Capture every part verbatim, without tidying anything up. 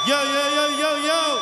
Yo, yo, yo, yo, yo.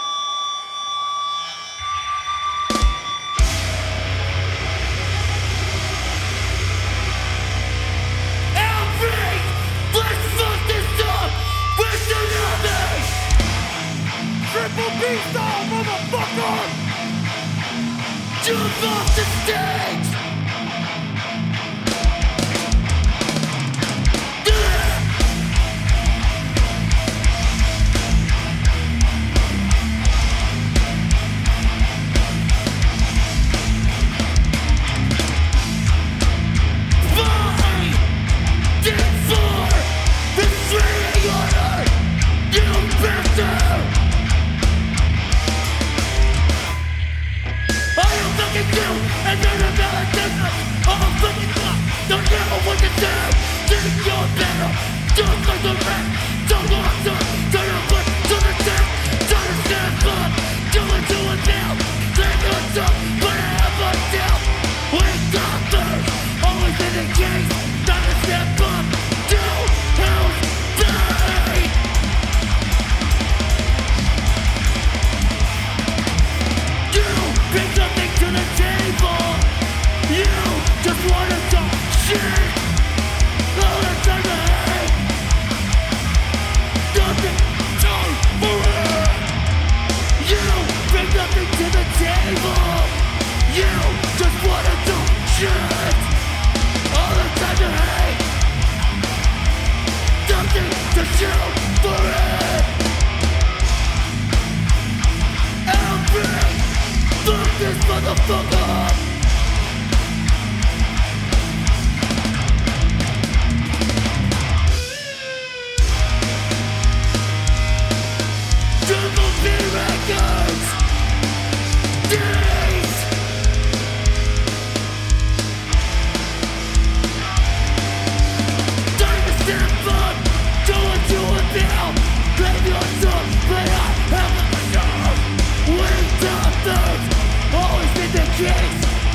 Outbreak! Let's fuck this up! We're Sunami! Triple B style, motherfucker! Jump off the stage! Always been the case.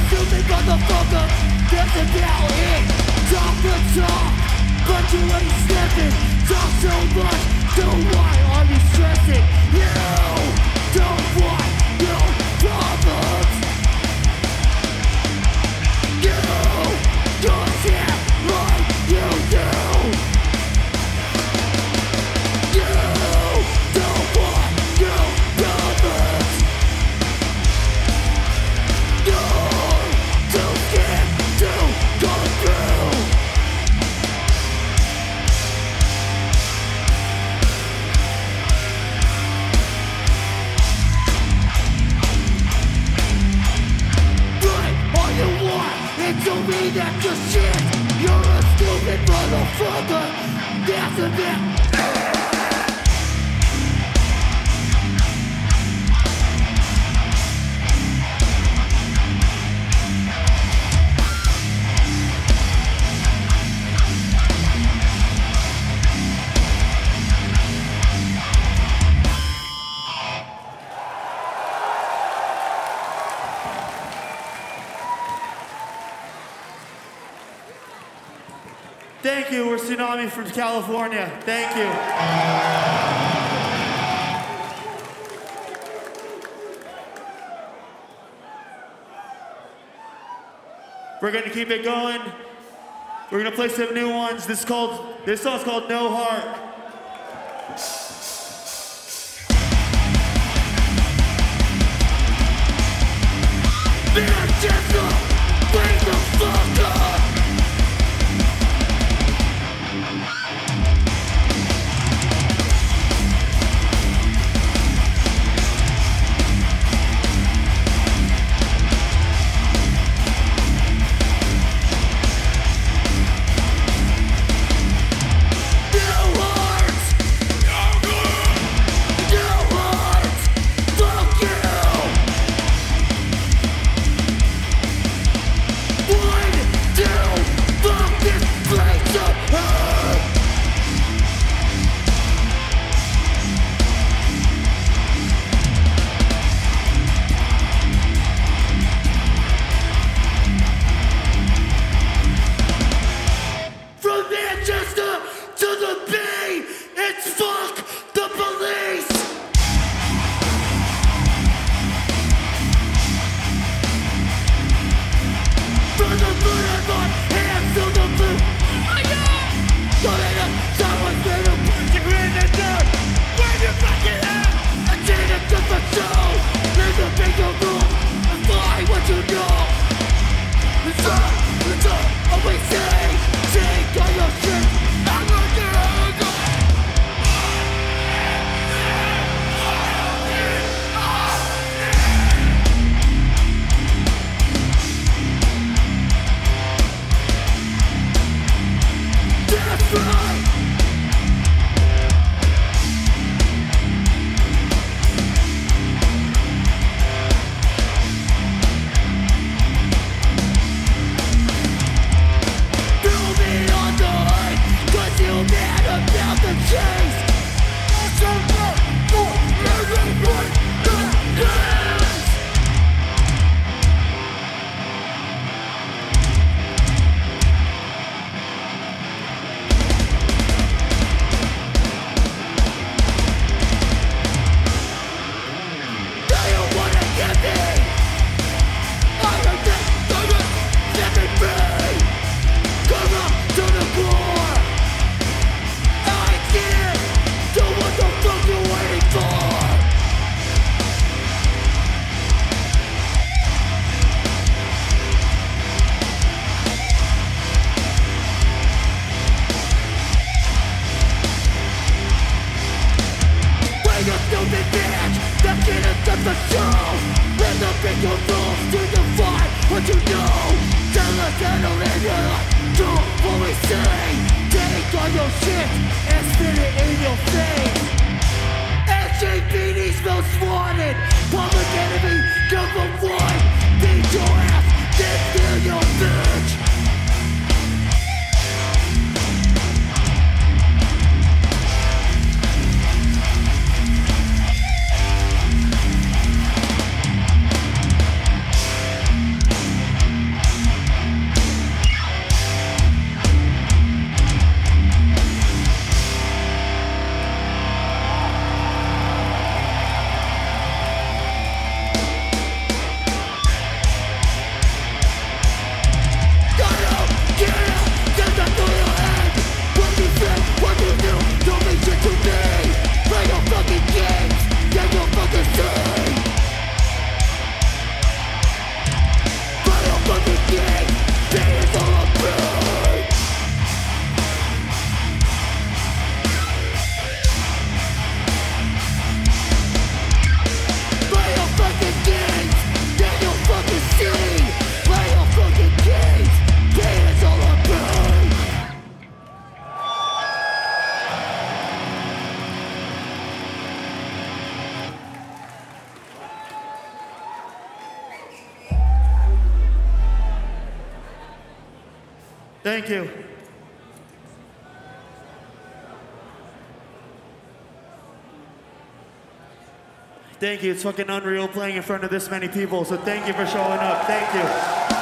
stupid motherfucker. That's about it. Talk the talk, but you ain't stepping. Talk so much, so why are you stressing? You don't want no problems. You don't care like you do. You don't want no problems. You're too scared to go through. But all you want is to me that you're shit. You're a stupid motherfucker. That's a bit. Thank you, we're Sunami from California. Thank you. We're gonna keep it going. We're gonna play some new ones. This is called, this song's called No Heart. Man, just a wake the fuck up. Thank you. Thank you. It's fucking unreal playing in front of this many people, so thank you for showing up. Thank you.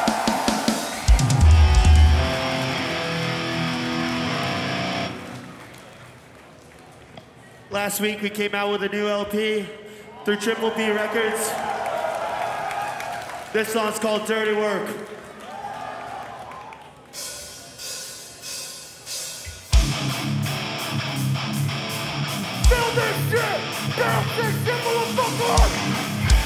Last week we came out with a new L P through Triple B Records. This song's called Dirty Work. Feel this shit! Feel this shit, motherfucker!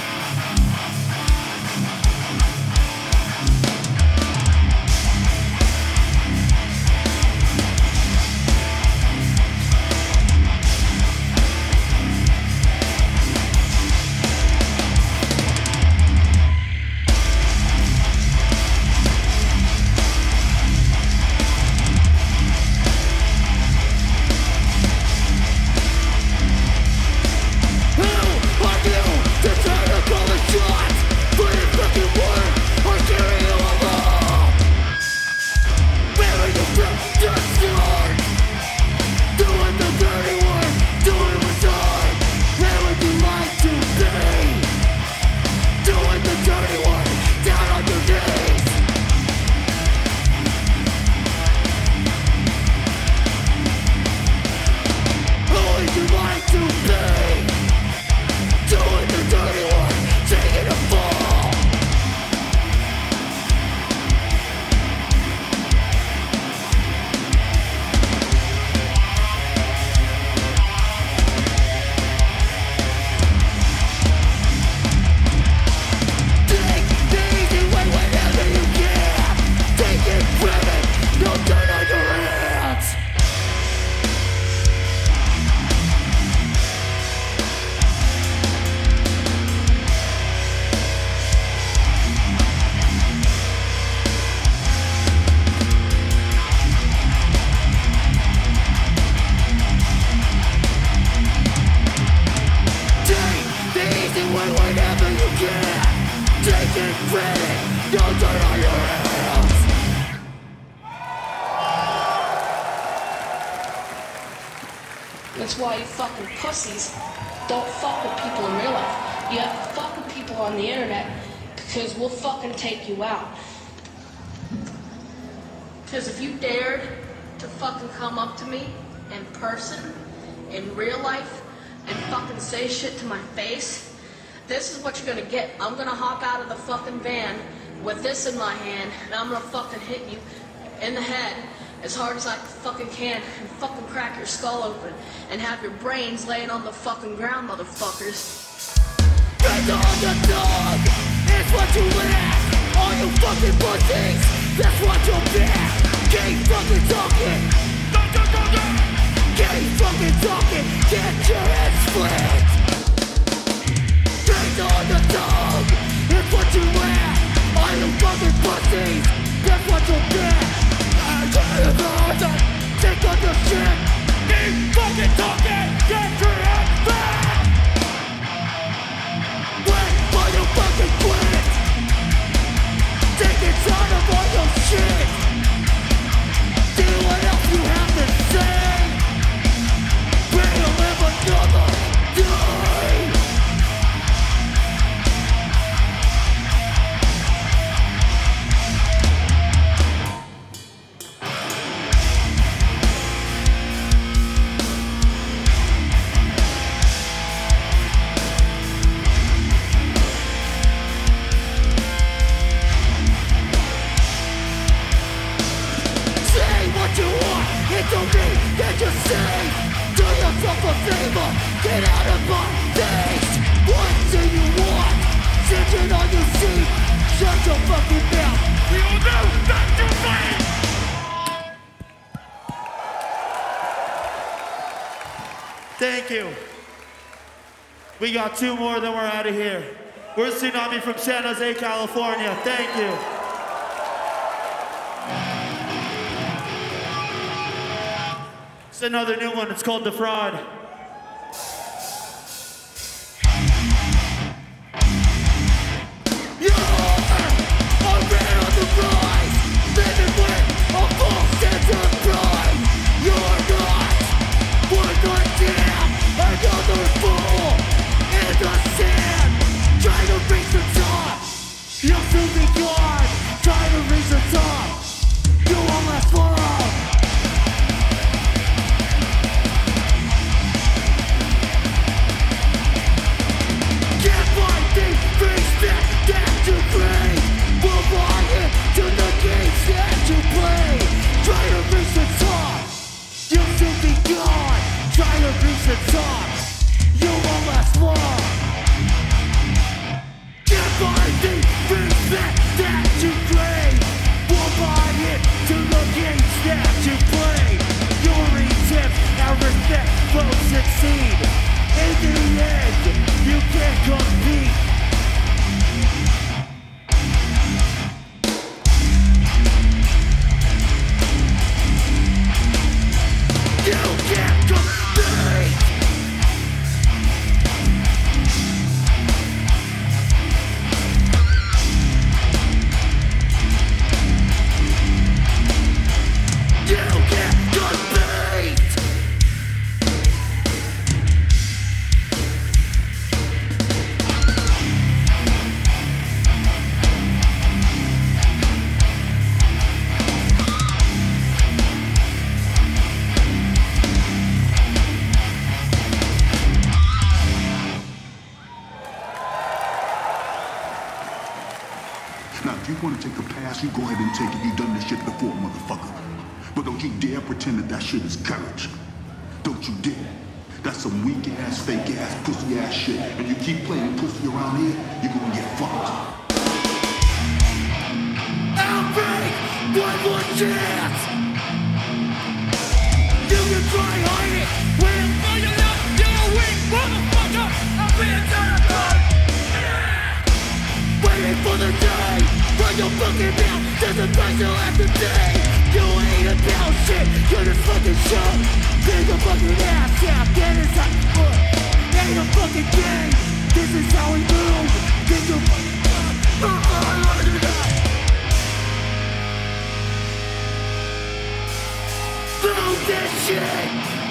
That's why you fucking pussies don't fuck with people in real life. You have to fuck with people on the internet because we'll fucking take you out. Because if you dared to fucking come up to me in person, in real life, and fucking say shit to my face, this is what you're gonna get. I'm gonna hop out of the fucking van with this in my hand, and I'm gonna fucking hit you in the head as hard as I fucking can and fucking crack your skull open and have your brains laying on the fucking ground, motherfuckers. Get on the dog! It's what you lack! All you fucking pussies! That's what you'll get! Keep fucking talking! Keep fucking talking! Get your head split! Get on the dog! It's what you lack! All you fucking pussies! That's what you'll get! Take on your shit! Keep fucking talking! Get your head back! When will you fucking quit? Take it out of all your shit! See what else you have to say! Bring to live another day! It's okay that you're safe. Do yourself a favor. Get out of my face. What do you want? Sitting on your seat. Shut your fucking mouth. We all know that you're right. Thank you. We got two more, then we're out of here. We're Sunami from San Jose, California. Thank you. Another new one, it's called The Fraud. You're a man on the rise, living with a soon be gone. Try to reach the top. You won't last for long. Can't find the respect that you crave. We'll buy it to the games that you play. Try to reach the top. You'll soon be gone. Try to reach the top. You won't last long. Can't find the respect that you crave. We'll buy it to the games that you play. Your attempt and respect will succeed. In the end, you can't compete. You can't compete. You can't compete. Now, if you want to take a pass, you go ahead and take it. You done this shit before, motherfucker. But don't you dare pretend that that shit is courage. Don't you dare. That's some weak-ass, fake-ass, pussy-ass shit. And you keep playing pussy around here, you're gonna get fucked. Outbreak! One more chance! You can try hide it! We're fighting up! You're a weak motherfucker! I'm being terrified! Waiting for the day when you'll fucking out. There's a price you'll have to pay. You ain't about shit, you're just fucking show. Take a fucking ass out, get inside the foot. Ain't a fucking game, this is how we move. Think you're fucking done. Move this shit!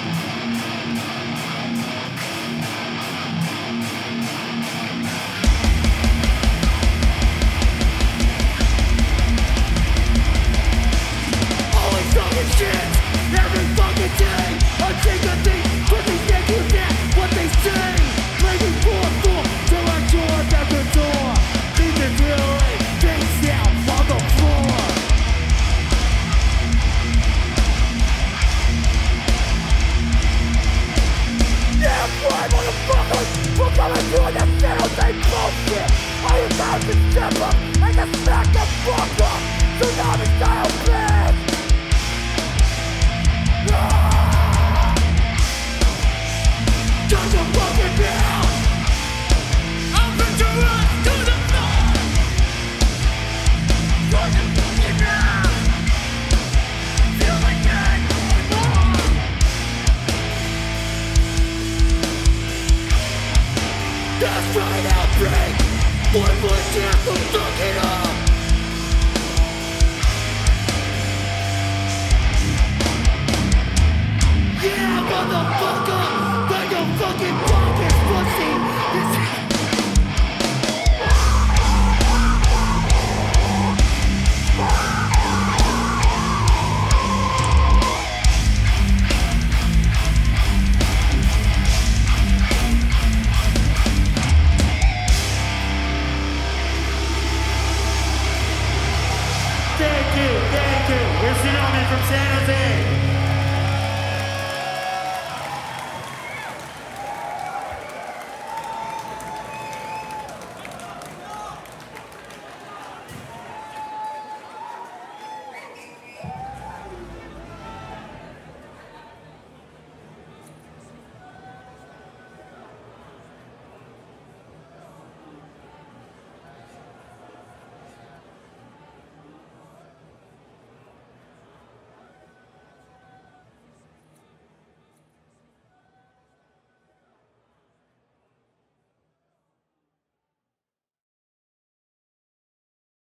Shit, every fucking day I take a thing, but they think you get what they say. Maybe four, four, till I draw back the door. Leave it really, face down on the floor. Yeah, boy, motherfuckers, we're coming through the sound like bullshit. I am about to step up and just smack the fuck up. Sunami style blast. Just a fucking down. I'm going to run to the floor. Just a fucking down. Feel like that anymore. That's right, Outbreak. One more chance to fuck it up.